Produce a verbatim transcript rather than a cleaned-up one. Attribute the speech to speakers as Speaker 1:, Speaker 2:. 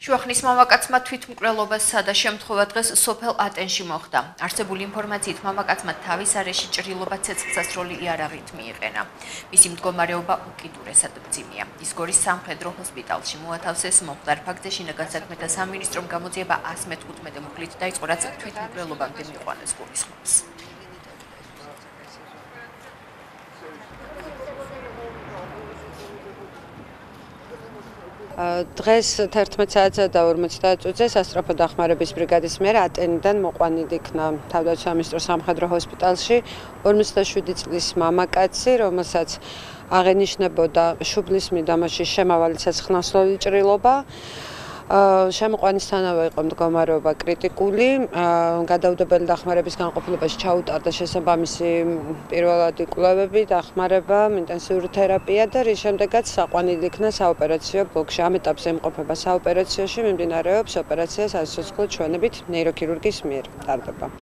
Speaker 1: შუახნის მამაკაცმა თვითმკვლელობასა და შემთხვევა დღეს სოფელ ატენში მოხდა. Არსებული ინფორმაციით მამაკაცმა თავის არეში ჭრილობა ცეცხლსასროლი იარაღით მიიყენა. მისი მდგომარეობა უკიდურესად მძიმეა. ის გორის სამხედრო ჰოსპიტალში მოათავსეს. მომხდარ ფაქტზე შინაგან საქმეთა სამინისტრომ გამოძიება ასი მეთხუთმეტე მუხლით დაიწყო, რაც თვითმკვლელობამდე მიიყვანეს გულისხმობს.
Speaker 2: დღეს თერთმეტ საათსა და ორმოცდაათ წუთზე სასწრაფო დახმარების ბრიგადის მიერ ატენიდან მოყვანილი იქნა თავდაცვის სამინისტროს სამხედრო ჰოსპიტალში ორმოცდაშვიდი წლის მამაკაცი, რომელსაც აღენიშნებოდა შუბლის მიდამოში შემავალი ცეცხლსასროლი ჭრილობა. შემოყვანისთანავე იყო მდგომარეობა კრიტიკული, გადაუდებელი დახმარების განყოფილებაში ჩაუტარდა შესაბამისი პირველადი კვლევები, დახმარება, ინტენსიური თერაპია და რის შემდეგაც საყვანილი იქნა საოპერაციო ბლოკში. ამ ეტაპზე იმყოფება საოპერაციოში, მიმდინარეობს ოპერაცია სასიცოცხლო ჩვენებით ნეიროქირურგის მიერ ტარდება.